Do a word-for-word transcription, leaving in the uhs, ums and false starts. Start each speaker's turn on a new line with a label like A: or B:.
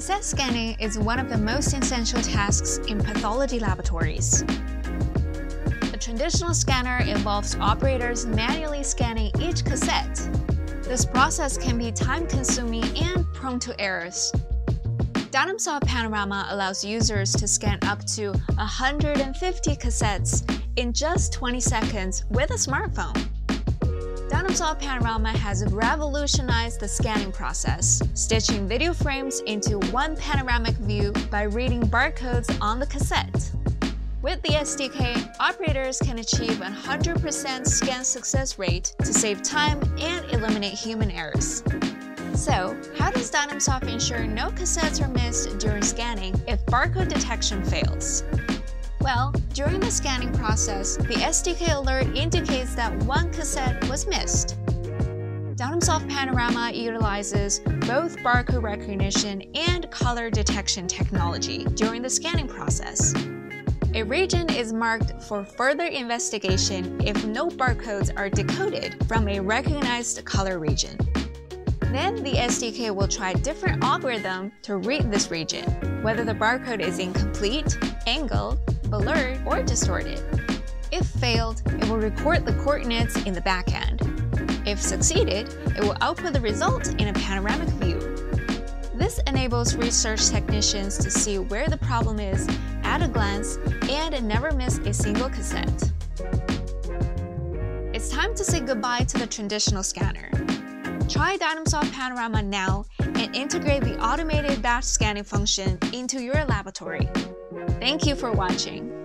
A: Cassette scanning is one of the most essential tasks in pathology laboratories. A traditional scanner involves operators manually scanning each cassette. This process can be time-consuming and prone to errors. Dynamsoft Panorama allows users to scan up to one hundred fifty cassettes in just twenty seconds with a smartphone. Dynamsoft Panorama has revolutionized the scanning process, stitching video frames into one panoramic view by reading barcodes on the cassette. With the S D K, operators can achieve a one hundred percent scan success rate to save time and eliminate human errors. So, how does Dynamsoft ensure no cassettes are missed during scanning if barcode detection fails? Well, during the scanning process, the S D K alert indicates that one cassette was missed. Dynamsoft Panorama utilizes both barcode recognition and color detection technology during the scanning process. A region is marked for further investigation if no barcodes are decoded from a recognized color region. Then the S D K will try different algorithms to read this region, whether the barcode is incomplete, angled, blurred, or distorted. If failed, it will record the coordinates in the backend. If succeeded, it will output the result in a panoramic view. This enables research technicians to see where the problem is at a glance and never miss a single cassette. It's time to say goodbye to the traditional scanner. Try Dynamsoft Panorama now and integrate the automated batch scanning function into your laboratory. Thank you for watching.